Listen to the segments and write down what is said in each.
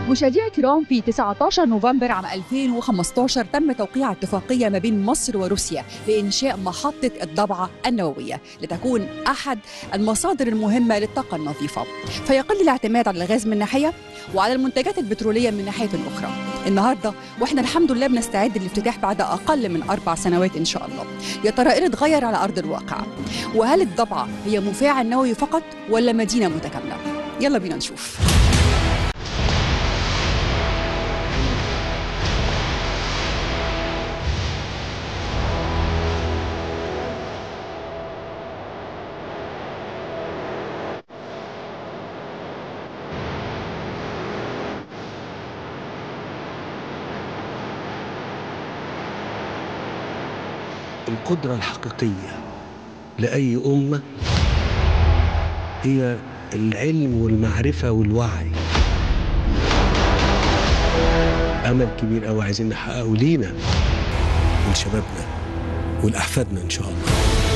مشاهدينا الكرام، في 19 نوفمبر عام 2015 تم توقيع اتفاقية ما بين مصر وروسيا لإنشاء محطة الضبعة النووية لتكون أحد المصادر المهمة للطاقة النظيفة، فيقل الاعتماد على الغاز من ناحية وعلى المنتجات البترولية من ناحية أخرى. النهاردة وإحنا الحمد لله بنستعد للافتتاح بعد أقل من 4 سنوات إن شاء الله. يا ترى إيه اللي اتغير على أرض الواقع؟ وهل الضبعة هي مفاعل نووي فقط ولا مدينة متكاملة؟ يلا بينا نشوف. القدرة الحقيقية لأي أمة هي العلم والمعرفة والوعي. أمل كبير أوي عايزين نحققه لينا ولشبابنا ولأحفادنا إن شاء الله.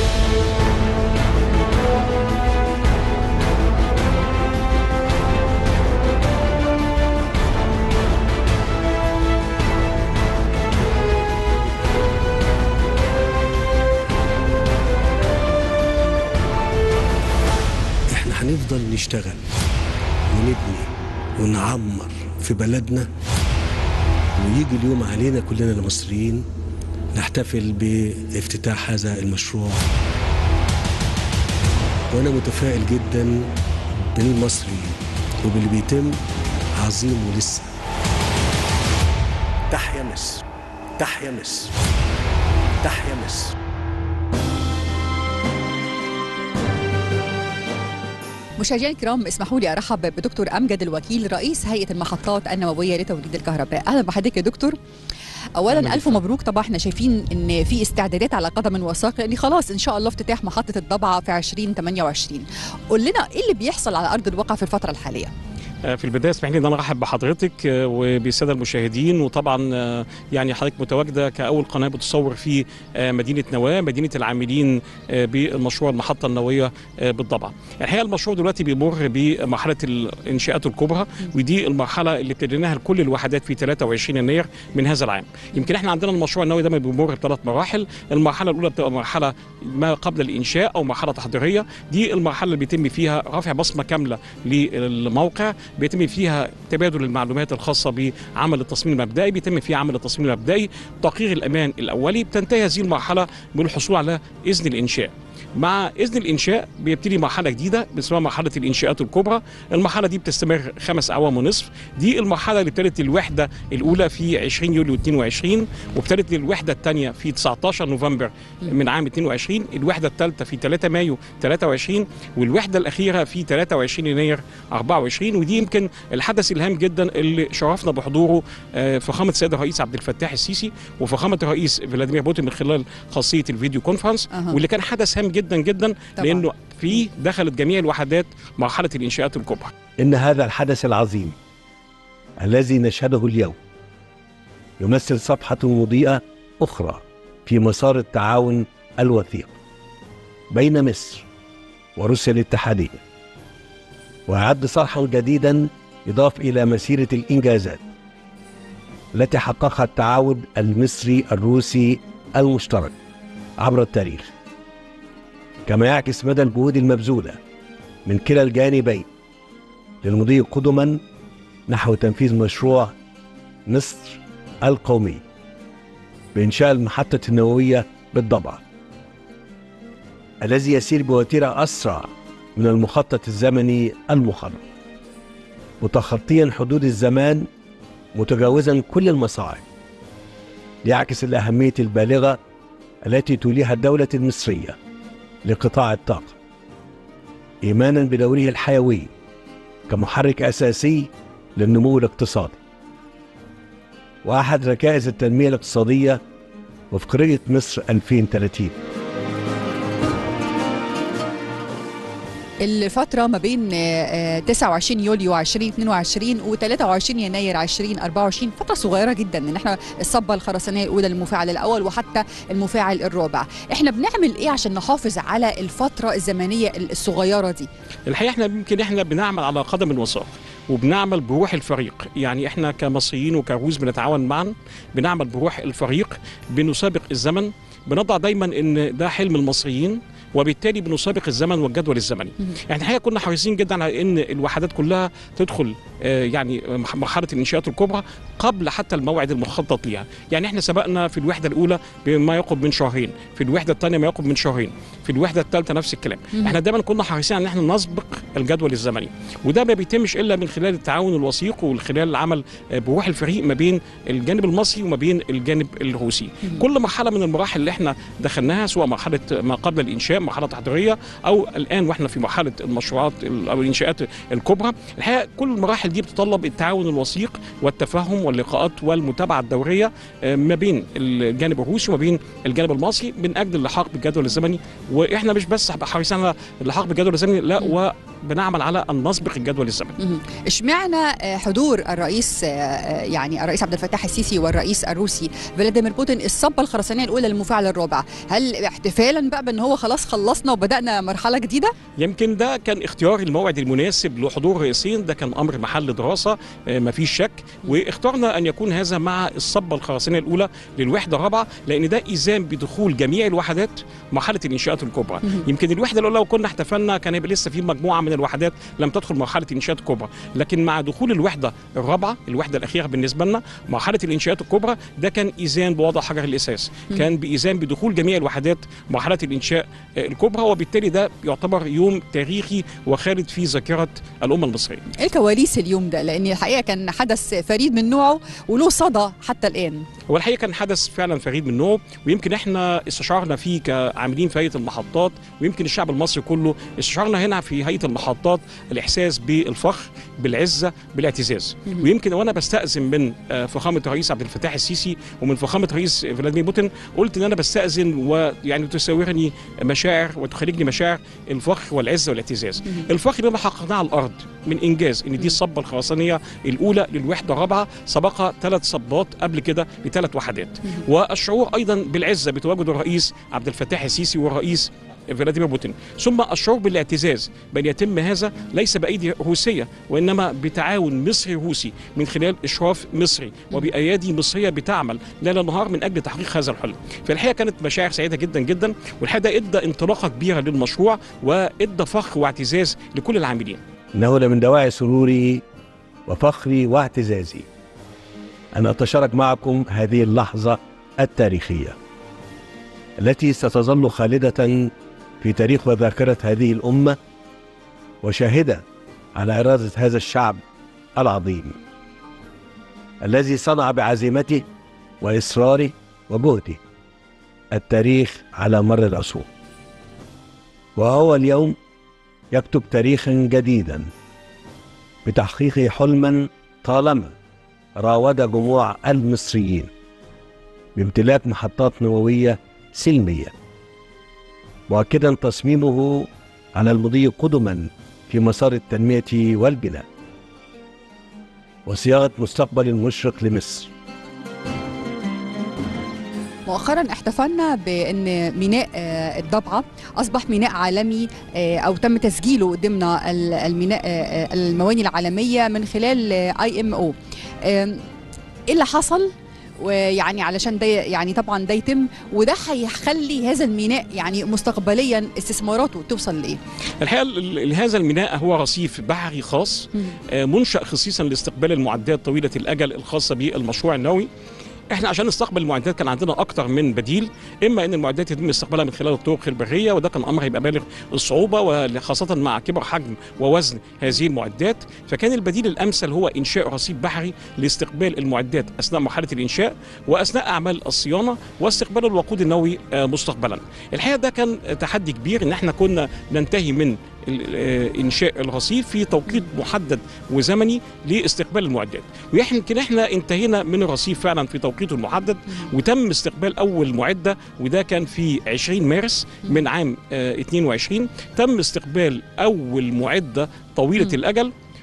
هنفضل نشتغل ونبني ونعمر في بلدنا، ويجي اليوم علينا كلنا المصريين نحتفل بافتتاح هذا المشروع. وأنا متفائل جدا بالمصريين وباللي بيتم، عظيم ولسه. تحيا مصر، تحيا مصر، تحيا مصر. مشاهدينا الكرام، اسمحوا لي ارحب بدكتور امجد الوكيل رئيس هيئه المحطات النوويه لتوليد الكهرباء. اهلا بحضرتك يا دكتور. اولا الف مبروك. طبعا احنا شايفين ان في استعدادات على قدم وساق، لان خلاص ان شاء الله افتتاح محطه الضبعه في 2028. قول لنا ايه اللي بيحصل على ارض الواقع في الفتره الحاليه؟ في البدايه اسمح لي ان انا ارحب بحضرتك وبالساده المشاهدين، وطبعا يعني حضرتك متواجده كاول قناه بتصور في مدينه نواه، مدينه العاملين بالمشروع المحطه النوويه بالضبعه. الحقيقه المشروع دلوقتي بيمر بمرحله الانشاءات الكبرى، ودي المرحله اللي ابتديناها لكل الوحدات في 23 يناير من هذا العام. يمكن احنا عندنا المشروع النووي ده بيمر ب3 مراحل. المرحله الاولى بتبقى مرحله ما قبل الانشاء او مرحله تحضيريه، دي المرحله اللي بيتم فيها رفع بصمه كامله للموقع، بيتم فيها تبادل المعلومات الخاصه بعمل التصميم المبدئي، بيتم فيها عمل التصميم المبدئي، تقرير الامان الاولي. بتنتهي هذه المرحله بالحصول على اذن الانشاء. مع اذن الانشاء بيبتدي مرحله جديده اسمها مرحله الانشاءات الكبرى. المرحله دي بتستمر 5 أعوام ونصف. دي المرحله اللي ابتدت الوحده الاولى في 20 يوليو 22، وابتدت الوحده الثانيه في 19 نوفمبر من عام 22، الوحده الثالثه في 3 مايو 23، والوحده الاخيره في 23 يناير 24. ودي يمكن الحدث الهام جدا اللي شرفنا بحضوره فخامه السيد الرئيس عبد الفتاح السيسي وفخامه الرئيس فلاديمير بوتين من خلال خاصيه الفيديو كونفرنس، واللي كان حدث هام جدا جدا طبعا. لانه فيه دخلت جميع الوحدات مرحله الانشاءات الكبرى. ان هذا الحدث العظيم الذي نشهده اليوم يمثل صفحه مضيئه اخرى في مسار التعاون الوثيق بين مصر وروسيا الاتحاديه، ويعد صرحا جديدا يضاف الى مسيره الانجازات التي حققها التعاون المصري الروسي المشترك عبر التاريخ، كما يعكس مدى الجهود المبذولة من كلا الجانبين للمضي قدما نحو تنفيذ مشروع مصر القومي بإنشاء المحطة النووية بالضبعة، الذي يسير بوتيرة أسرع من المخطط الزمني المقرر، متخطيا حدود الزمان، متجاوزا كل المصاعب، ليعكس الأهمية البالغة التي توليها الدولة المصرية لقطاع الطاقة، إيمانا بدوره الحيوي كمحرك أساسي للنمو الاقتصادي وأحد ركائز التنمية الاقتصادية وفق رؤية مصر 2030. الفترة ما بين 29 يوليو 2022 و 23 يناير 2024 فترة صغيرة جدا، ان احنا الصبة الخرسانية الأولى للمفاعل الأول وحتى المفاعل الرابع. احنا بنعمل ايه عشان نحافظ على الفترة الزمنية الصغيرة دي؟ الحقيقة احنا يمكن بنعمل على قدم وساق، وبنعمل بروح الفريق. يعني احنا كمصريين وكروس بنتعاون معا، بنعمل بروح الفريق، بنسابق الزمن، بنضع دايما ان ده حلم المصريين، وبالتالي بنسابق الزمن والجدول الزمني. يعني الحقيقه كنا حريصين جدا على ان الوحدات كلها تدخل يعني مرحله الانشاءات الكبرى قبل حتى الموعد المخطط ليها. يعني احنا سبقنا في الوحده الاولى بما يقرب من شهرين، في الوحده الثانيه ما يقرب من شهرين، في الوحده الثالثه نفس الكلام. احنا دايما كنا حريصين ان احنا نسبق الجدول الزمني، وده ما بيتمش الا من خلال التعاون الوثيق ومن خلال العمل بروح الفريق ما بين الجانب المصري وما بين الجانب الروسي. كل مرحله من المراحل اللي احنا دخلناها، سواء مرحله ما قبل الانشاء، مرحله تحضيريه، او الان واحنا في مرحله المشروعات او الانشاءات الكبرى، الحقيقه كل المراحل دي بتتطلب التعاون الوثيق والتفاهم واللقاءات والمتابعه الدوريه ما بين الجانب الروسي وما بين الجانب المصري من اجل اللحاق بالجدول الزمني. واحنا مش بس حريصين على اللحاق بالجدول الزمني، لا، وبنعمل على ان نسبق الجدول الزمني. اشمعنى حضور الرئيس يعني الرئيس عبد الفتاح السيسي والرئيس الروسي فلاديمير بوتين الصبه الخرسانيه الاولى للمفاعل الرابع؟ هل احتفالا بقى بان هو خلاص خلصنا وبدانا مرحله جديده؟ يمكن ده كان اختيار الموعد المناسب لحضور الرئيسين، ده كان امر محل دراسه ما فيش شك، واخترنا ان يكون هذا مع الصبه الخرسانيه الاولى للوحده الرابعه، لان ده اذان بدخول جميع الوحدات مرحله الانشاءات الكبرى. يمكن الوحده الاولى لو كنا احتفلنا كان هيبقى لسه في مجموعه من الوحدات لم تدخل مرحله الانشاءات الكبرى، لكن مع دخول الوحده الرابعه، الوحده الاخيره بالنسبه لنا، مرحله الانشاءات الكبرى، ده كان اذان بوضع حجر الاساس، كان باذان بدخول جميع الوحدات مرحله الانشاء الكبرى، وبالتالي ده يعتبر يوم تاريخي وخالد في ذاكره الامه المصريه. ايه كواليس اليوم ده؟ لان الحقيقه كان حدث فريد من نوعه وله صدى حتى الان. هو الحقيقه كان حدث فعلا فريد من نوعه، ويمكن احنا استشعرنا فيه كعاملين في هيئه المحطات، ويمكن الشعب المصري كله استشعرنا هنا في هيئه المحطات الاحساس بالفخر، بالعزه، بالاعتزاز. ويمكن وانا بستاذن من فخامه الرئيس عبد الفتاح السيسي ومن فخامه الرئيس فلاديمير بوتين، قلت ان انا بستاذن ويعني تساورني مشاعر وتخرجني مشاعر الفخر والعزه والاعتزاز. الفخر بما حققناه على الارض من انجاز ان دي الصبه الخرسانيه الاولى للوحده الرابعه، سبق 3 صبات قبل كده ل3 وحدات. والشعور ايضا بالعزه بتواجد الرئيس عبد الفتاح السيسي والرئيس فلاديمير بوتين، ثم الشعور بالاعتزاز بأن يتم هذا ليس بأيدي روسية، وإنما بتعاون مصري روسي من خلال إشراف مصري وبأيادي مصرية بتعمل ليل نهار من أجل تحقيق هذا الحلم. فالحقيقة كانت مشاعر سعيدة جدا جدا، والحقيقة إدى انطلاقة كبيرة للمشروع وإدى فخر واعتزاز لكل العاملين. إنه من دواعي سروري وفخري واعتزازي أن أتشارك معكم هذه اللحظة التاريخية التي ستظل خالدة في تاريخ وذاكرة هذه الأمة، وشاهدة على إرادة هذا الشعب العظيم الذي صنع بعزيمته وإصراره وجهده التاريخ على مر العصور. وهو اليوم يكتب تاريخا جديدا بتحقيق حلما طالما راود جموع المصريين بامتلاك محطات نووية سلمية، مؤكدا تصميمه على المضي قدما في مسار التنمية والبناء وصياغة مستقبل مشرق لمصر. مؤخرا احتفلنا بان ميناء الضبعه اصبح ميناء عالمي، او تم تسجيله ضمن الميناء المواني العالميه من خلال IMO. ايه اللي حصل؟ ويعني علشان ده يعني طبعا ده يتم، وده هيخلي هذا الميناء يعني مستقبليا استثماراته توصل لايه؟ الحقيقه هذا الميناء هو رصيف بحري خاص منشأ خصيصا لاستقبال المعدات طويله الاجل الخاصه بالمشروع النووي. احنا عشان نستقبل المعدات كان عندنا اكتر من بديل، اما ان المعدات يتم استقبالها من خلال الطرق البريه، وده كان امر هيبقى بالغ الصعوبه وخاصه مع كبر حجم ووزن هذه المعدات، فكان البديل الامثل هو انشاء رصيف بحري لاستقبال المعدات اثناء مرحله الانشاء واثناء اعمال الصيانه واستقبال الوقود النووي مستقبلا. الحقيقه ده كان تحدي كبير ان احنا كنا ننتهي من انشاء الرصيف في توقيت محدد وزمني لاستقبال المعدات، ويمكن احنا انتهينا من الرصيف فعلا في توقيته المحدد، وتم استقبال اول معده، وده كان في 20 مارس من عام 22 تم استقبال اول معده طويله الاجل،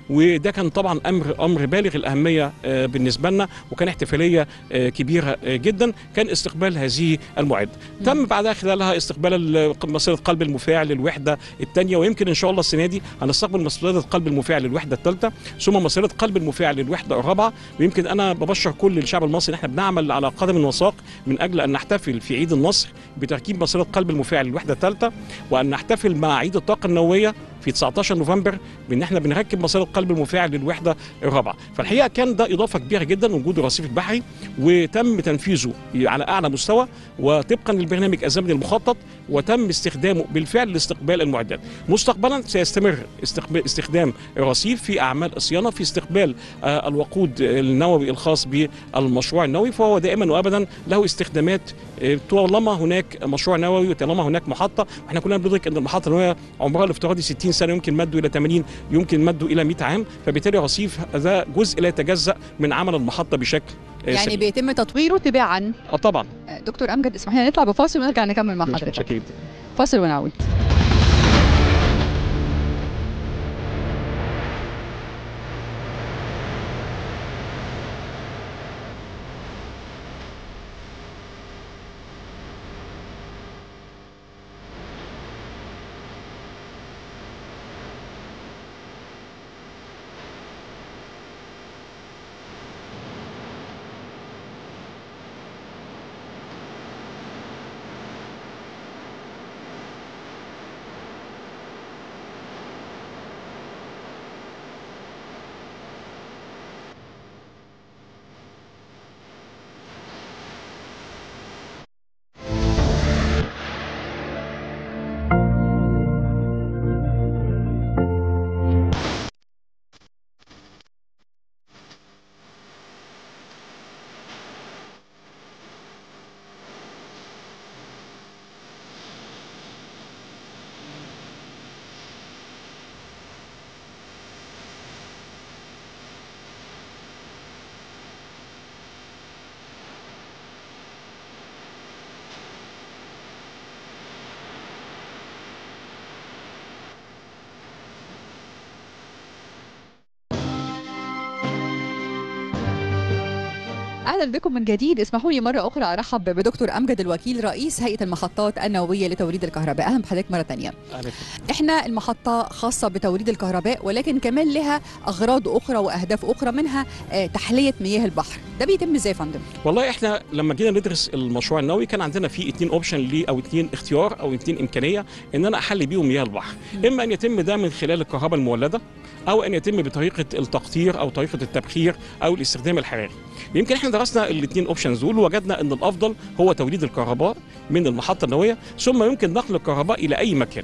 وده كان طبعا امر بالغ الاهميه بالنسبه لنا، وكان احتفاليه كبيره جدا. كان استقبال هذه المعده. تم بعدها خلالها استقبال مصيده قلب المفاعل للوحده الثانيه، ويمكن ان شاء الله السنه دي هنستقبل مصيده قلب المفاعل للوحده الثالثه، ثم مصيده قلب المفاعل للوحده الرابعه. ويمكن انا ببشر كل الشعب المصري ان احنا بنعمل على قدم وساق من اجل ان نحتفل في عيد النصر بتركيب مصيده قلب المفاعل للوحده الثالثه، وان نحتفل مع عيد الطاقه النوويه في 19 نوفمبر بان احنا بنركب مصيده قلب المفاعل للوحده الرابعه. فالحقيقه كان ده اضافه كبيره جدا وجود الرصيف البحري، وتم تنفيذه على اعلى مستوى وطبقا للبرنامج الزمني المخطط، وتم استخدامه بالفعل لاستقبال المعدات. مستقبلا سيستمر استخدام الرصيف في اعمال الصيانه، في استقبال الوقود النووي الخاص بالمشروع النووي، فهو دائما وابدا له استخدامات طالما هناك مشروع نووي وطالما هناك محطه. واحنا كلنا بندرك ان المحطه النوويه عمرها الافتراضي 60 سنه، يمكن مده الى 80، يمكن مده الى 100 عام، فبالتالي الرصيف ده جزء لا يتجزأ من عمل المحطه بشكل يعني سليم. بيتم تطويره تباعا. طبعا. دكتور امجد، اسمح لنا نطلع بفاصل ونرجع نكمل مع حضرتك. فاصل ونعود. اهلا بكم من جديد. اسمحوا لي مره اخرى ارحب بدكتور امجد الوكيل، رئيس هيئه المحطات النوويه لتوليد الكهرباء. اهلا بحضرتك مره ثانيه. احنا المحطه خاصه بتوليد الكهرباء، ولكن كمان لها اغراض اخرى واهداف اخرى، منها تحليه مياه البحر. ده بيتم ازاي يا فندم؟ والله احنا لما جينا ندرس المشروع النووي كان عندنا فيه 2 اوبشن او 2 اختيار او 2 امكانيه ان انا احل بيهم مياه البحر. اما ان يتم ده من خلال الكهرباء المولده، او ان يتم بطريقه التقطير او طريقه التبخير او الاستخدام الحراري. يمكن احنا درسنا الاثنين اوبشنز دول ووجدنا ان الافضل هو توليد الكهرباء من المحطه النوويه، ثم يمكن نقل الكهرباء الى اي مكان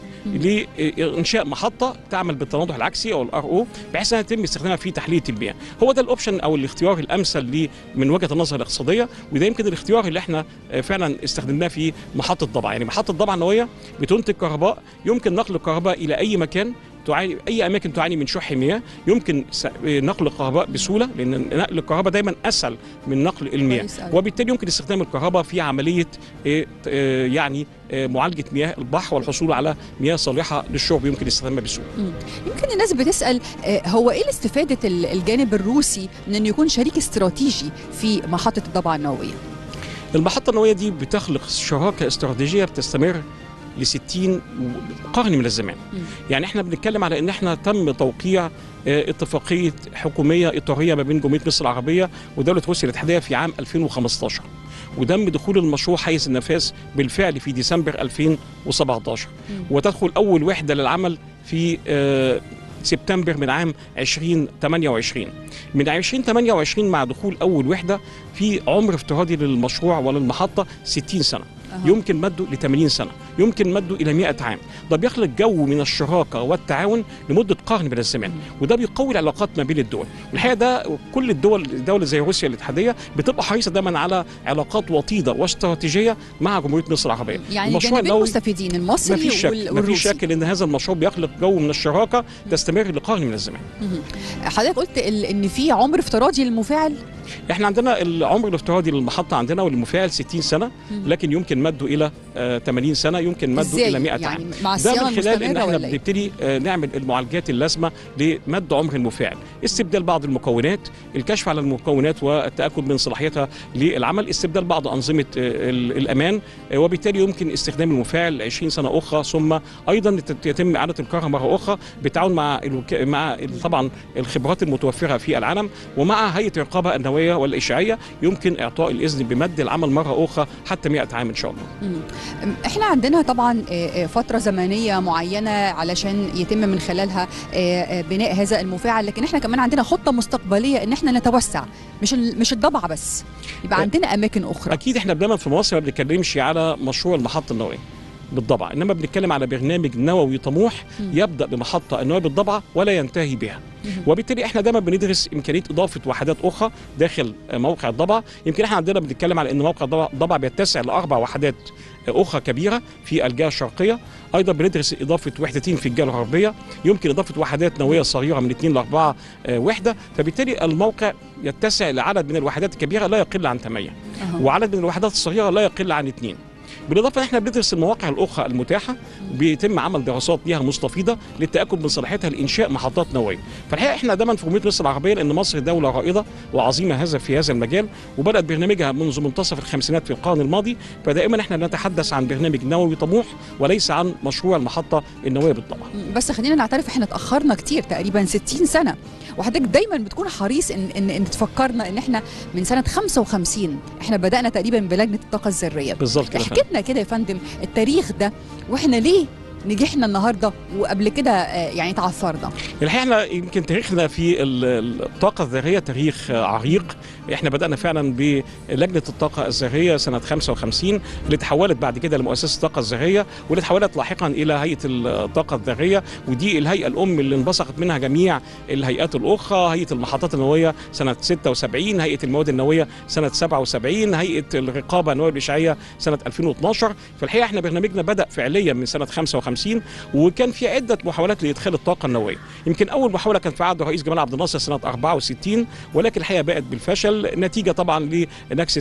لانشاء محطه تعمل بالتناضح العكسي او الار او، بحيث انها يتم استخدامها في تحليه المياه. هو ده الاوبشن او الاختيار الامثل من وجهه النظر الاقتصاديه، وده يمكن الاختيار اللي احنا فعلا استخدمناه في محطه ضبع. يعني محطه ضبع النوويه بتنتج كهرباء، يمكن نقل الكهرباء الى اي مكان تعاني اي اماكن تعاني من شح مياه، يمكن نقل الكهرباء بسهوله، لان نقل الكهرباء دايما اسهل من نقل المياه، وبالتالي يمكن استخدام الكهرباء في عمليه يعني معالجه مياه البحر والحصول على مياه صالحه للشرب يمكن استخدامها بسهوله. يمكن الناس بتسال هو ايه استفاده الجانب الروسي من انه يكون شريك استراتيجي في محطه الضبع النوويه؟ المحطه النوويه دي بتخلق شراكه استراتيجيه بتستمر ل60 قرن من الزمان. يعني احنا بنتكلم على ان احنا تم توقيع اتفاقيه حكوميه اطاريه ما بين جمهوريه مصر العربيه ودوله روسيا الاتحاديه في عام 2015، وتم دخول المشروع حيز النفاذ بالفعل في ديسمبر 2017، وتدخل اول وحده للعمل في سبتمبر من عام 2028. من 2028 مع دخول اول وحده في عمر افتراضي للمشروع وللمحطه 60 سنه. يمكن مده ل 80 سنه، يمكن مده الى 100 عام. ده بيخلق جو من الشراكه والتعاون لمده قرن من الزمان، وده بيقوي العلاقات ما بين الدول. الحقيقه ده كل الدول زي روسيا الاتحاديه بتبقى حريصه دايما على علاقات وطيده واستراتيجيه مع جمهوريه مصر العربيه. يعني المشروع النووي مستفيدين، المصري والروسي. ما فيش شك ان هذا المشروع بيخلق جو من الشراكه تستمر لقرن من الزمان. حضرتك قلت ان في عمر افتراضي للمفاعل؟ احنا عندنا العمر الافتراضي للمحطه عندنا وللمفاعل 60 سنه، لكن يمكن مده الى 80 سنه، يمكن مده الى 100 عام. يعني مع ده من خلال ان احنا إيه؟ بنبتدي نعمل المعالجات اللازمه لمد عمر المفاعل، استبدال بعض المكونات، الكشف على المكونات والتاكد من صلاحيتها للعمل، استبدال بعض انظمه الامان، وبالتالي يمكن استخدام المفاعل 20 سنه اخرى، ثم ايضا يتم اعاده الكرة مره اخرى بالتعاون مع طبعا الخبرات المتوفره في العالم، ومع هيئه الرقابه النوويه والاشعاعيه يمكن اعطاء الاذن بمد العمل مره اخرى حتى 100 عام ان شاء الله. احنا عندنا طبعا فتره زمنيه معينه علشان يتم من خلالها بناء هذا المفاعل، لكن احنا كمان عندنا خطه مستقبليه ان احنا نتوسع، مش الضبعه بس، يبقى عندنا اماكن اخرى. اكيد احنا دايما في مصر ما بنتكلمش على مشروع المحطه النوويه بالضبعه، انما بنتكلم على برنامج نووي طموح يبدا بمحطه النوويه بالضبعه ولا ينتهي بها. وبالتالي احنا دايما بندرس امكانيه اضافه وحدات اخرى داخل موقع الضبعه. يمكن احنا عندنا بنتكلم على ان موقع الضبعه بيتسع لاربع وحدات اخرى كبيره في الجهه الشرقيه، ايضا بندرس اضافه وحدتين في الجهه الغربيه، يمكن اضافه وحدات نوويه صغيره من 2 ل 4 وحده، فبالتالي الموقع يتسع لعدد من الوحدات الكبيره لا يقل عن 8 وعدد من الوحدات الصغيره لا يقل عن 2. بالاضافه احنا بندرس المواقع الاخرى المتاحه، بيتم عمل دراسات ليها مستفيضه للتاكد من صلاحيتها لانشاء محطات نوويه. فالحقيقه احنا دايما في جمهوريه مصر العربيه، لان مصر دوله رائده وعظيمه في هذا المجال، وبدات برنامجها منذ منتصف الخمسينات في القرن الماضي، فدائما احنا نتحدث عن برنامج نووي طموح وليس عن مشروع المحطه النوويه بالضبع. بس خلينا نعترف احنا اتاخرنا كتير، تقريبا 60 سنه، وحضرتك دايما بتكون حريص ان تفكرنا ان احنا من سنه 55 احنا بدانا تقريبا بلجنه الطاقه الذريه. بالظبط كده. احكي لنا كده يا فندم التاريخ ده، واحنا ليه نجحنا النهارده وقبل كده يعني تعثرنا؟ الحقيقه احنا يمكن تاريخنا في الطاقه الذريه تاريخ عريق. احنا بدانا فعلا بلجنه الطاقه الذريه سنه 55 اللي تحولت بعد كده لمؤسسه الطاقه الذريه، واللي تحولت لاحقا الى هيئه الطاقه الذريه، ودي الهيئه الام اللي انبثقت منها جميع الهيئات الاخرى، هيئه المحطات النوويه سنه 76، هيئه المواد النوويه سنه 77، هيئه الرقابه النوويه والاشعاعيه سنه 2012. فالحقيقه احنا برنامجنا بدا فعليا من سنه 55، وكان في عده محاولات لادخال الطاقه النوويه. يمكن اول محاوله كانت في عهد الرئيس جمال عبد الناصر سنه 64، ولكن الحقيقه بقت بالفشل نتيجه طبعا لنكسه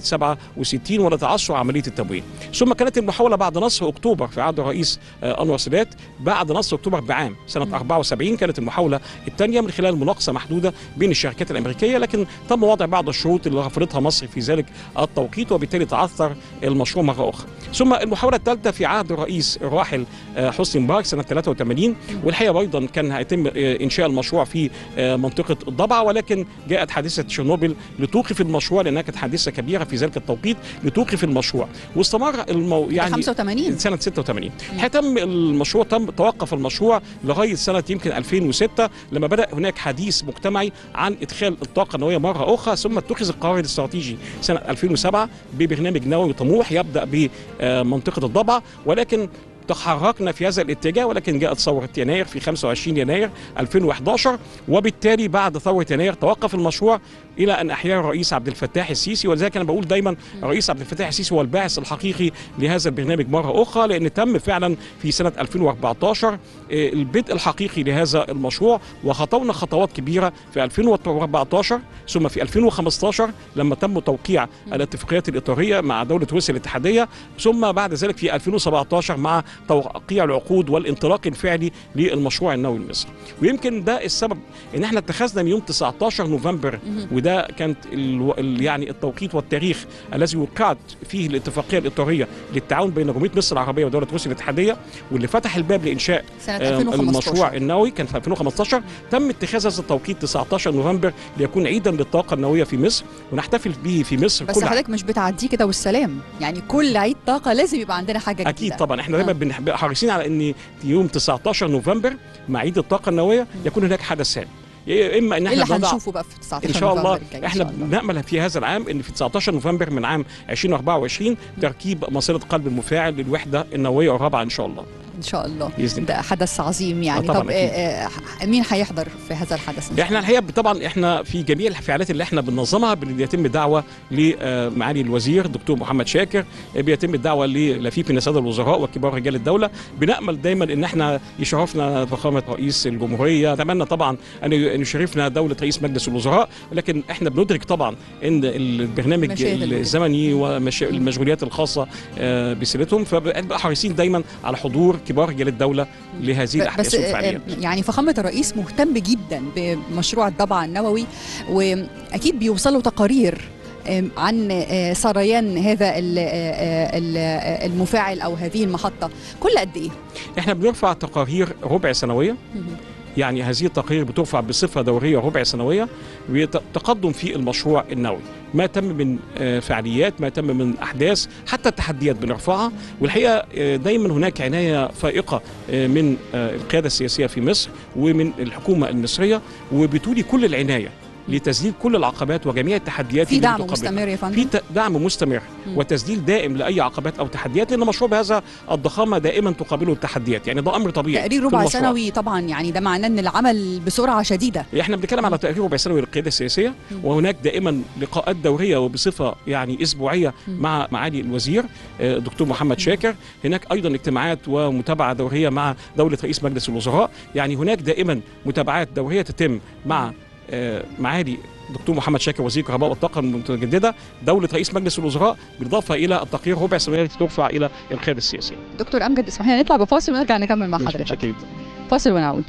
67 ولتعثر عمليه التمويل. ثم كانت المحاوله بعد نصر اكتوبر في عهد الرئيس انور السادات، بعد نصر اكتوبر بعام سنه 74 كانت المحاوله الثانيه من خلال مناقصه محدوده بين الشركات الامريكيه، لكن تم وضع بعض الشروط اللي رفضتها مصر في ذلك التوقيت، وبالتالي تعثر المشروع مره اخرى. ثم المحاوله الثالثه في عهد الرئيس الراحل حسني مبارك سنه 83، والحقيقه ايضا كان هيتم انشاء المشروع في منطقه الضبعه، ولكن جاءت حادثه تشيرنوبل لتوقف المشروع لانها كانت حادثه كبيره في ذلك التوقيت لتوقف المشروع، واستمر يعني 85 سنه 86. تم المشروع توقف المشروع لغايه سنه يمكن 2006 لما بدا هناك حديث مجتمعي عن ادخال الطاقه النوويه مره اخرى، ثم اتخذ القرار الاستراتيجي سنه 2007 ببرنامج نووي طموح يبدا بمنطقه الضبعه، ولكن تحركنا في هذا الاتجاه، ولكن جاءت ثورة يناير في 25 يناير 2011، وبالتالي بعد ثورة يناير توقف المشروع إلى أن أحياه الرئيس عبد الفتاح السيسي. ولذلك أنا بقول دايما الرئيس عبد الفتاح السيسي هو الباعث الحقيقي لهذا البرنامج مرة أخرى، لأن تم فعلا في سنة 2014 البدء الحقيقي لهذا المشروع، وخطونا خطوات كبيرة في 2014 ثم في 2015 لما تم توقيع الاتفاقيات الإطارية مع دولة روسيا الاتحادية، ثم بعد ذلك في 2017 مع توقيع العقود والانطلاق الفعلي للمشروع النووي المصري. ويمكن ده السبب ان احنا اتخذنا من يوم 19 نوفمبر، وده كانت يعني التوقيت والتاريخ الذي وقعت فيه الاتفاقيه الاطاريه للتعاون بين جمهوريه مصر العربيه ودوله روسيا الاتحاديه، واللي فتح الباب لانشاء المشروع النووي كان في 2015. تم اتخاذ هذا التوقيت 19 نوفمبر ليكون عيدا للطاقه النوويه في مصر، ونحتفل به في مصر. بس حضرتك مش بتعديه كده والسلام، يعني كل عيد طاقه لازم يبقى عندنا حاجه جديده. اكيد طبعا احنا دايما حريصين على ان يوم 19 نوفمبر مع عيد الطاقه النوويه يكون هناك حدث هام، اما ان احنا هنشوفه بقى في 19 ان شاء الله. احنا بنامل في هذا العام ان في 19 نوفمبر من عام 2024 تركيب مصيده قلب المفاعل للوحده النوويه الرابعه ان شاء الله. ان شاء الله. ده حدث عظيم يعني. طب مين هيحضر في هذا الحدث؟ احنا الحقيقه طبعا احنا في جميع الفعاليات اللي احنا بننظمها بيتم دعوه لمعالي الوزير دكتور محمد شاكر، بيتم الدعوه للفيف من الساده الوزراء وكبار رجال الدوله. بنامل دايما ان احنا يشرفنا فخامه رئيس الجمهوريه، اتمنى طبعا ان يشرفنا دوله رئيس مجلس الوزراء، لكن احنا بندرك طبعا ان البرنامج الزمني والمشغوليات الخاصه بسيرتهم، فبنبقى حريصين دايما على حضور كبار رجال الدوله لهذه الاحداث والفعاليات. يعني فخامه الرئيس مهتم جدا بمشروع الضبع النووي، واكيد بيوصلوا تقارير عن سريان هذا المفاعل او هذه المحطه كل قد ايه؟ احنا بنرفع تقارير ربع سنويه، يعني هذه التقارير بترفع بصفه دوريه ربع سنويه، وتقدم في المشروع النووي، ما تم من فعاليات، ما تم من احداث، حتى التحديات بنرفعها. والحقيقه دايما هناك عنايه فائقه من القياده السياسيه في مصر ومن الحكومه المصريه، وبتولي كل العنايه لتسجيل كل العقبات وجميع التحديات. في دعم مستمر يا فندم؟ في دعم مستمر وتسجيل دائم لاي عقبات او تحديات، لان مشروع بهذا الضخامه دائما تقابله التحديات، يعني ده امر طبيعي. تقرير ربع سنوي طبعا، يعني ده معناه ان العمل بسرعه شديده. احنا بنتكلم على تقرير ربع سنوي للقياده السياسيه، وهناك دائما لقاءات دوريه وبصفه يعني اسبوعيه مع معالي الوزير دكتور محمد شاكر. هناك ايضا اجتماعات ومتابعه دوريه مع دوله رئيس مجلس الوزراء، يعني هناك دائما متابعات دوريه تتم مع معالي دكتور محمد شاكر وزير الكهرباء والطاقه المتجدده، دوله رئيس مجلس الوزراء، بالاضافه الى التقرير ربع سنوي التي ترفع الى القياده السياسيه. دكتور امجد، اسمح لنا نطلع بفاصل ونرجع نكمل مع حضرتك. فاصل ونعود.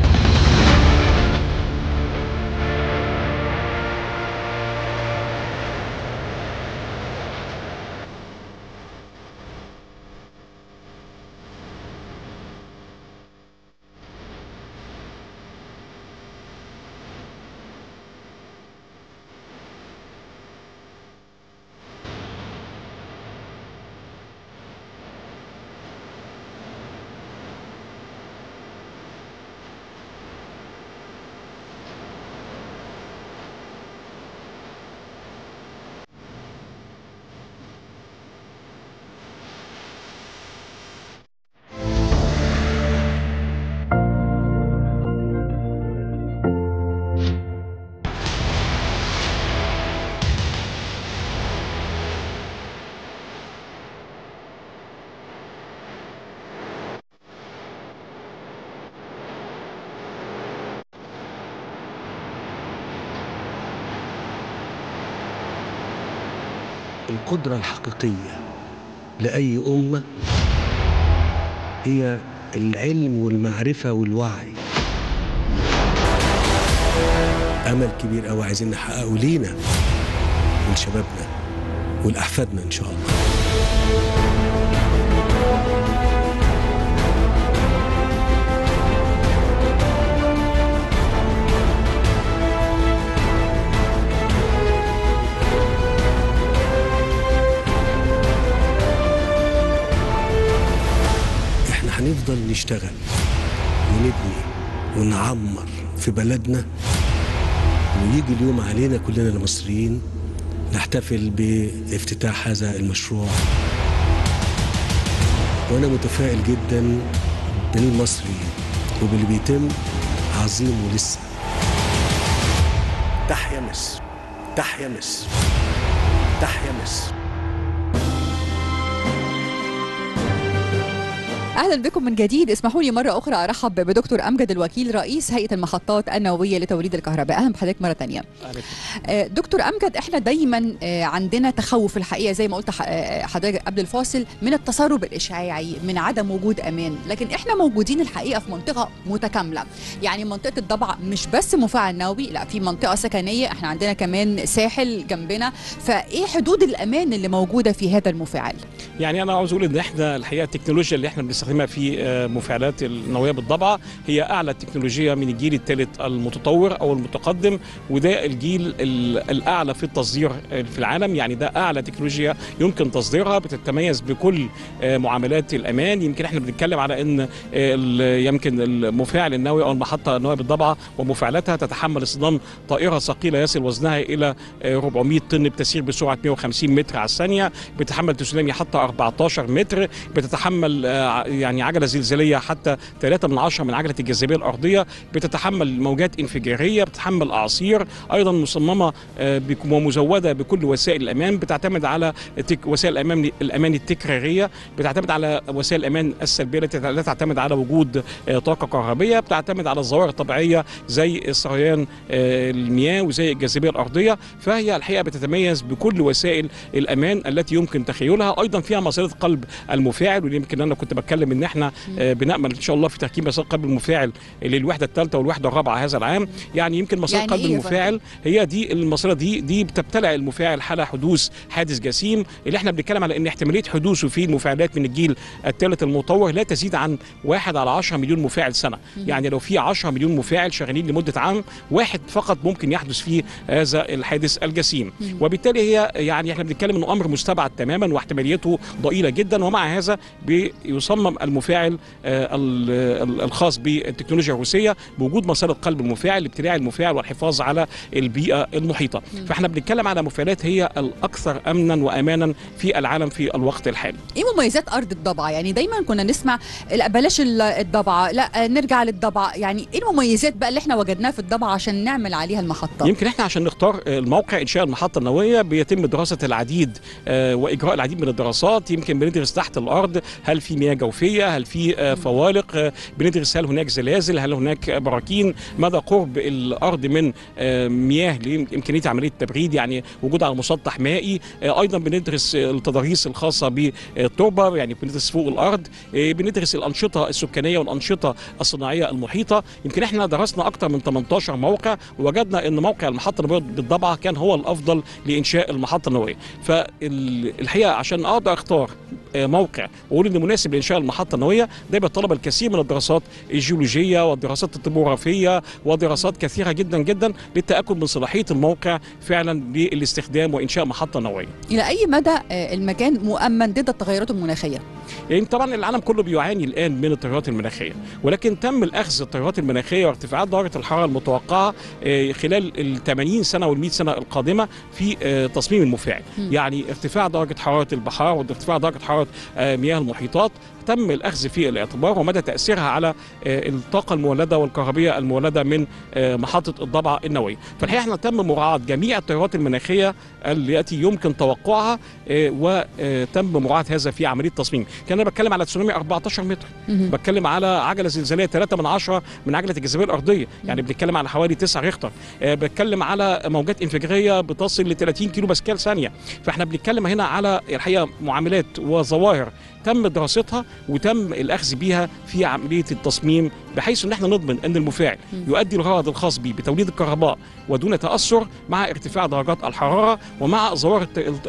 القدرة الحقيقية لأي أمة هي العلم والمعرفة والوعي. أمل كبير أوي عايزين نحققه لينا ولشبابنا ولأحفادنا إن شاء الله. هنفضل نشتغل ونبني ونعمر في بلدنا، ويجي اليوم علينا كلنا المصريين نحتفل بافتتاح هذا المشروع. وأنا متفائل جدا بالمصريين وباللي بيتم، عظيم ولسه. تحيا مصر، تحيا مصر، تحيا مصر. اهلا بكم من جديد. اسمحوا لي مره اخرى ارحب بدكتور امجد الوكيل رئيس هيئه المحطات النوويه لتوليد الكهرباء. اهلا بحضرتك مره ثانيه. دكتور امجد، احنا دايما عندنا تخوف الحقيقه زي ما قلت حضرتك قبل الفاصل من التسرب الاشعاعي، من عدم وجود امان، لكن احنا موجودين الحقيقه في منطقه متكامله. يعني منطقه الضبع مش بس مفاعل نووي، لا في منطقه سكنيه، احنا عندنا كمان ساحل جنبنا. فايه حدود الامان اللي موجوده في هذا المفاعل؟ يعني انا عاوز اقول ان احنا الحقيقه التكنولوجيا اللي احنا بنستخدمها في مفاعلات النوويه بالضبعه هي اعلى تكنولوجيا من الجيل الثالث المتطور او المتقدم، وده الجيل الاعلى في التصدير في العالم. يعني ده اعلى تكنولوجيا يمكن تصديرها، بتتميز بكل معاملات الامان. يمكن احنا بنتكلم على ان يمكن المفاعل النووي او المحطه النوويه بالضبعه ومفاعلاتها تتحمل اصطدام طائره ثقيله يصل وزنها الى 400 طن بتسير بسرعه 150 متر على الثانيه، بتتحمل تسونامي حتى 14 متر، بتتحمل يعني عجله زلزاليه حتى 3/10 من عجله الجاذبيه الارضيه، بتتحمل موجات انفجاريه، بتتحمل اعاصير، ايضا مصممه ومزوده بكل وسائل الامان، بتعتمد على وسائل الامان التكراريه، بتعتمد على وسائل الامان السلبيه التي لا تعتمد على وجود طاقه كهربيه، بتعتمد على الظواهر الطبيعيه زي سريان المياه وزي الجاذبيه الارضيه. فهي الحقيقه بتتميز بكل وسائل الامان التي يمكن تخيلها. ايضا فيها مصيده قلب المفاعل، واللي يمكن انا كنت بتكلم ان احنا بنامل ان شاء الله في تركيب مصيده قلب المفاعل للوحده الثالثه والوحده الرابعه هذا العام. يعني يمكن مصيده قلب المفاعل هي دي المصيده دي بتبتلع المفاعل حال حدوث حادث جسيم، اللي احنا بنتكلم على ان احتماليه حدوثه في المفاعلات من الجيل الثالث المطور لا تزيد عن 1 على 10 مليون مفاعل سنه. يعني لو في 10 مليون مفاعل شغالين لمده عام واحد فقط ممكن يحدث فيه هذا الحادث الجسيم. وبالتالي هي يعني احنا بنتكلم انه امر مستبعد تماما واحتماليته ضئيله جدا. ومع هذا بيصمم المفاعل الخاص بالتكنولوجيا الروسيه بوجود مصيده قلب المفاعل لابتلاع المفاعل والحفاظ على البيئه المحيطه. فاحنا بنتكلم على مفاعلات هي الاكثر امنا وامانا في العالم في الوقت الحالي. ايه مميزات ارض الضبعه؟ يعني دايما كنا نسمع لا بلاش الضبعه، لا نرجع للضبعه، يعني ايه المميزات بقى اللي احنا وجدناها في الضبعه عشان نعمل عليها المحطه؟ يمكن احنا عشان نختار الموقع انشاء المحطه النوويه بيتم دراسه العديد واجراء العديد من الدراسات. يمكن بندرس تحت الارض هل في مياه جوفيه، هل في فوالق، بندرس هل هناك زلازل، هل هناك براكين، مدى قرب الارض من مياه لامكانيه عمليه التبريد، يعني وجود على مسطح مائي. ايضا بندرس التضاريس الخاصه بالتربه، يعني بندرس فوق الارض، بندرس الانشطه السكانيه والانشطه الصناعيه المحيطه. يمكن احنا درسنا اكثر من 18 موقع ووجدنا ان موقع المحطه النوويه بالضبعه كان هو الافضل لانشاء المحطه النوويه. فالحقيقه عشان اقدر اختار موقع واقول انه مناسب لانشاء المحطه النوويه ده بيتطلب الكثير من الدراسات الجيولوجيه والدراسات الطبوغرافيه ودراسات كثيره جدا جدا للتاكد من صلاحيه الموقع فعلا للاستخدام وانشاء محطه نوويه. الى اي مدى المكان مؤمن ضد التغيرات المناخيه؟ يعني طبعا العالم كله بيعاني الان من التغيرات المناخيه، ولكن تم الاخذ التغيرات المناخيه وارتفاعات درجه الحراره المتوقعه خلال ال 80 سنه وال 100 سنه القادمه في تصميم المفاعل. يعني ارتفاع درجه حراره البحار وارتفاع درجه حراره مياه المحيطات تم الأخذ في الاعتبار ومدى تأثيرها على الطاقة المولدة والكهربية المولدة من محطة الضبعة النووية. فالحقيقة احنا تم مراعاة جميع التغيرات المناخية التي يمكن توقعها وتم مراعاة هذا في عملية تصميم. كان أنا بتكلم على تسونامي 14 متر، بتكلم على عجلة زلزالية 3/10 من عجلة الجاذبية الأرضية، يعني بنتكلم على حوالي 9 ريختر، بتكلم على موجات انفجارية بتصل ل 30 كيلو باسكال ثانية. فاحنا بنتكلم هنا على الحقيقة معاملات وظواهر تم دراستها وتم الاخذ بيها في عمليه التصميم بحيث ان احنا نضمن ان المفاعل يؤدي الغرض الخاص به بتوليد الكهرباء ودون تاثر مع ارتفاع درجات الحراره ومع ظواهر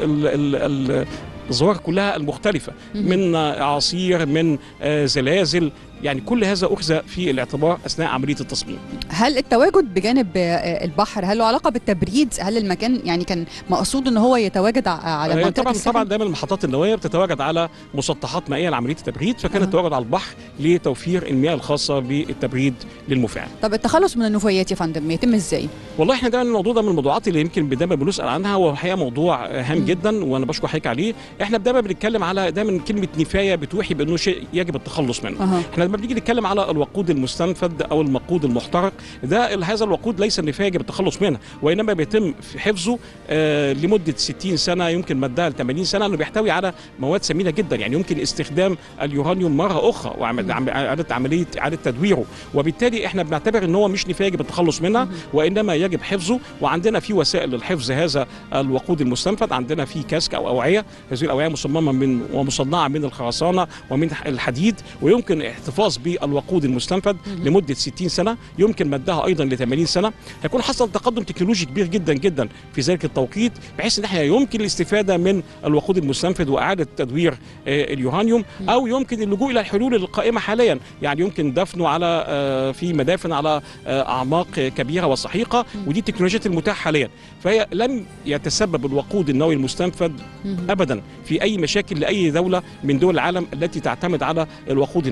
الظواهر كلها المختلفه من اعاصير من زلازل. يعني كل هذا أخذ في الاعتبار أثناء عملية التصميم. هل التواجد بجانب البحر هل له علاقة بالتبريد؟ هل المكان يعني كان مقصود أن هو يتواجد على منطقة طبعا دايما المحطات النووية بتتواجد على مسطحات مائية لعملية التبريد، فكان التواجد على البحر لتوفير المياه الخاصة بالتبريد للمفاعل. طب التخلص من النفايات يا فندم يتم ازاي؟ والله احنا دايما الموضوع ده من الموضوعات اللي يمكن دايما بنسأل عنها، وهو الحقيقة موضوع هام جدا وانا بشكر حضرتك عليه. احنا دايما بنتكلم على دايما كلمة نفاية بتوحي بانه شيء يجب التخلص منه. احنا لما بنيجي نتكلم على الوقود المستنفد او المقود المحترق ده، هذا الوقود ليس النفاية يجب التخلص منها، وانما بيتم في حفظه لمده 60 سنه يمكن مدها ل 80 سنه، لانه بيحتوي على مواد ثمينه جدا. يعني يمكن استخدام اليورانيوم مره اخرى واعاده تدويره، وبالتالي احنا بنعتبر ان هو مش نفاية يجب التخلص منها وانما يجب حفظه. وعندنا في وسائل للحفظ هذا الوقود المستنفد، عندنا في كاسك او اوعيه، هذه الاوعيه مصممه من ومصنعه من الخرسانه ومن الحديد، ويمكن الاحتفاظ بالوقود المستنفد لمده 60 سنه، يمكن مدها ايضا ل 80 سنه. هيكون حصل تقدم تكنولوجي كبير جدا جدا في ذلك التوقيت، بحيث ان احنا يمكن الاستفاده من الوقود المستنفد واعاده تدوير اليورانيوم، او يمكن اللجوء الى الحلول القائمه حاليا. يعني يمكن دفنه على في مدافن على اعماق كبيره وسحيقه، ودي التكنولوجيات المتاحه حاليا. فهي لم يتسبب الوقود النووي المستنفد ابدا في اي مشاكل لاي دوله من دول العالم التي تعتمد على الوقود النووي.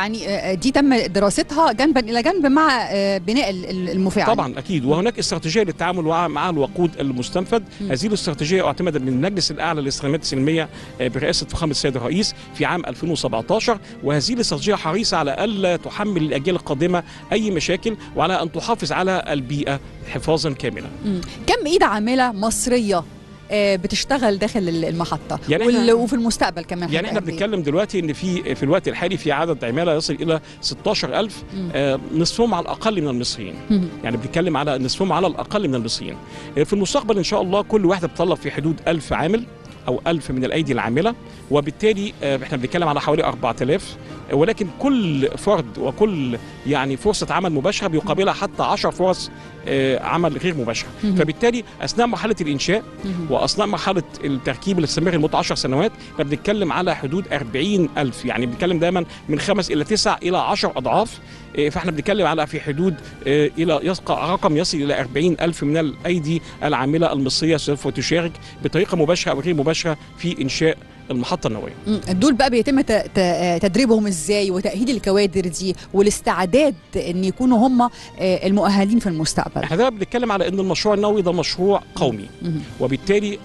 يعني دي تم دراستها جنبا الى جنب مع بناء المفاعل. طبعا اكيد، وهناك استراتيجيه للتعامل مع الوقود المستنفد. هذه الاستراتيجيه اعتمدت من المجلس الاعلى للاستخدامات السلميه برئاسه فخامه السيد الرئيس في عام 2017، وهذه الاستراتيجيه حريصه على الا تحمل الاجيال القادمه اي مشاكل، وعلى ان تحافظ على البيئه حفاظا كاملا. كم ايد عامله مصريه بتشتغل داخل المحطه يعني وفي المستقبل كمان؟ يعني احنا بنتكلم دلوقتي ان في الوقت الحالي في عدد عماله يصل الى 16,000، نصفهم على الاقل من المصريين. يعني بنتكلم على نصفهم على الاقل من المصريين. في المستقبل ان شاء الله كل واحده بتطلب في حدود 1000 عامل او 1000 من الايدي العامله، وبالتالي احنا بنتكلم على حوالي 4000، ولكن كل فرد وكل يعني فرصه عمل مباشره بيقابلها حتى 10 فرص عمل غير مباشره. فبالتالي اثناء مرحله الانشاء واثناء مرحله التركيب اللي تستمر لمده 10 سنوات احنا بنتكلم على حدود 40,000، يعني بنتكلم دائما من 5 إلى 9 إلى 10 اضعاف. فاحنا بنتكلم على في حدود الى يبقى رقم يصل الى 40,000 من الايدي العامله المصريه سوف تشارك بطريقه مباشره او غير مباشره في انشاء المحطه النوويه. دول بقى بيتم تدريبهم ازاي وتاهيل الكوادر دي والاستعداد ان يكونوا هم المؤهلين في المستقبل؟ احنا ده بنتكلم على ان المشروع النووي ده مشروع قومي، وبالتالي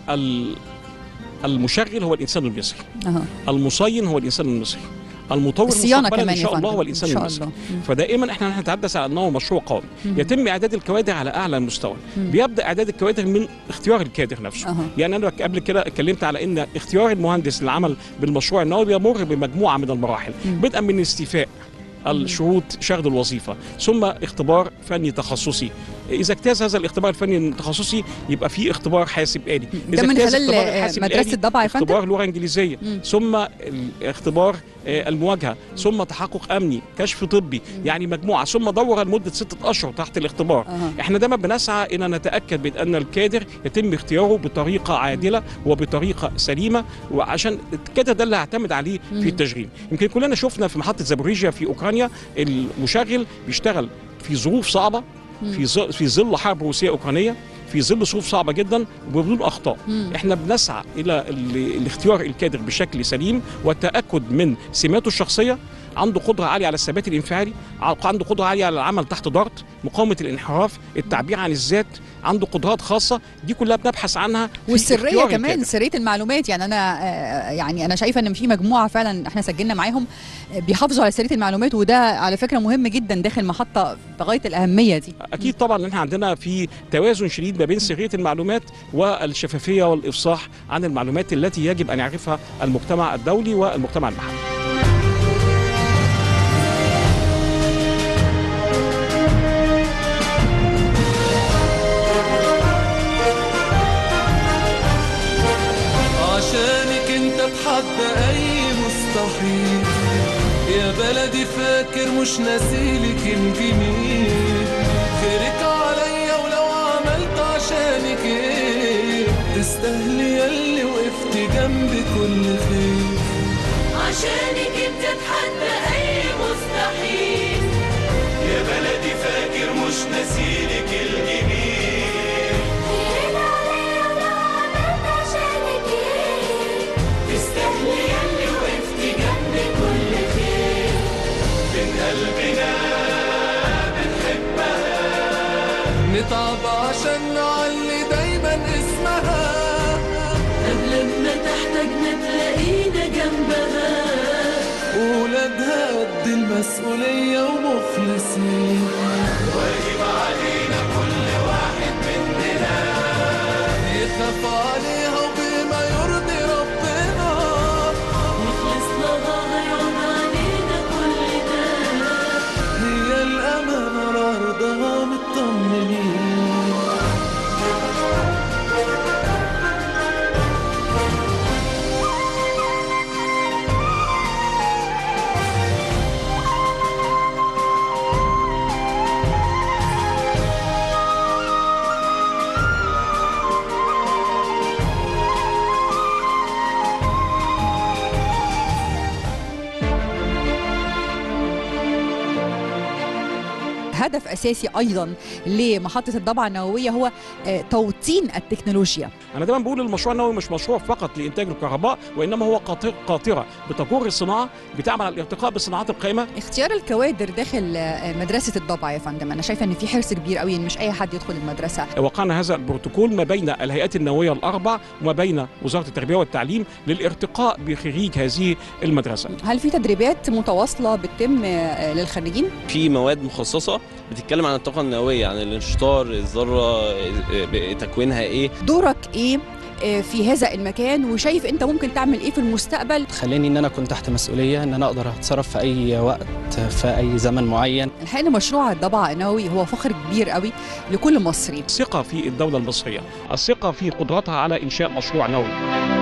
المشغل هو الانسان المصري، المصين هو الانسان المصري، المطور مستقبلا ان شاء الله هو الانسان المصري. فدائما احنا نتحدث عن انه مشروع قومي يتم اعداد الكوادر على اعلى مستوى. بيبدا اعداد الكوادر من اختيار الكادر نفسه. يعني انا قبل كده اتكلمت على ان اختيار المهندس للعمل بالمشروع النووي بيمر بمجموعه من المراحل، بدءا من استيفاء الشروط شغل الوظيفه، ثم اختبار فني تخصصي. اذا اجتاز هذا الاختبار الفني التخصصي يبقى في اختبار حاسب آلي. ده من خلال مدرسه الضبع يا فندم؟ اختبار لغه انجليزيه، ثم اختبار المواجهه، ثم تحقق امني، كشف طبي، يعني مجموعه، ثم دوره لمده 6 أشهر تحت الاختبار. احنا دايما بنسعى ان نتاكد بان الكادر يتم اختياره بطريقه عادله وبطريقه سليمه، وعشان الكادر ده اللي هعتمد عليه في التشغيل. يمكن كلنا شفنا في محطه زابوريجيا في اوكرانيا المشغل بيشتغل في ظروف صعبه، في ظل حرب روسيه اوكرانيه، في ظل ظروف صعبه جدا وبدون اخطاء. احنا بنسعى الى الاختيار الكادر بشكل سليم والتاكد من سماته الشخصيه، عنده قدره عاليه على الثبات الانفعالي، عنده قدره عاليه على العمل تحت ضغط، مقاومه الانحراف، التعبير عن الذات، عنده قدرات خاصه، دي كلها بنبحث عنها. والسريه كمان، سريه المعلومات. يعني انا شايفه ان في مجموعه فعلا احنا سجلنا معاهم بيحافظوا على سريه المعلومات، وده على فكره مهم جدا داخل محطه بغايه الاهميه دي. اكيد طبعا احنا عندنا في توازن شديد ما بين سريه المعلومات والشفافيه والافصاح عن المعلومات التي يجب ان يعرفها المجتمع الدولي والمجتمع المحلي. بتحدى أي مستحيل يا بلدي، فاكر مش ناسيلك الجميل. خيرك عليا ولو عملت عشانك ايه، تستاهلي ياللي وقفت جنبي كل خير. عشانك بتتحدى أي مستحيل يا بلدي، فاكر مش ناسيلك الجميل. نتعب عشان نعلي دايما اسمها، قبل ما تحتاجنا تلاقينا جنبها. ولادها قد المسؤولية ومخلصين، واجب علينا كل واحد مننا يخاف عليها وبما يرضي ربنا، نخلص لها هيعود علينا كل ده. هي الأمانة على أرضها مطمنين. هدف أساسي أيضا لمحطة الضبعة النووية هو توطين التكنولوجيا. أنا دايما بقول المشروع النووي مش مشروع فقط لإنتاج الكهرباء، وإنما هو قاطرة بتجر الصناعة، بتعمل على الارتقاء بالصناعات القائمة. اختيار الكوادر داخل مدرسة الضبعة يا فندم، أنا شايفة إن في حرص كبير قوي إن مش أي حد يدخل المدرسة. وقعنا هذا البروتوكول ما بين الهيئات النووية الأربع وما بين وزارة التربية والتعليم للارتقاء بخريج هذه المدرسة. هل في تدريبات متواصلة بتتم للخريجين؟ في مواد مخصصة بتتكلم عن الطاقة النووية، عن الانشطار، الذرة، تكوينها إيه. دورك إيه في هذا المكان، وشايف انت ممكن تعمل ايه في المستقبل؟ خلاني ان انا اكون تحت مسؤوليه، ان انا اقدر اتصرف في اي وقت في اي زمن معين. الحقيقه مشروع الضبعه النووي هو فخر كبير قوي لكل مصري. الثقه في الدوله المصريه، الثقه في قدرتها على انشاء مشروع نووي.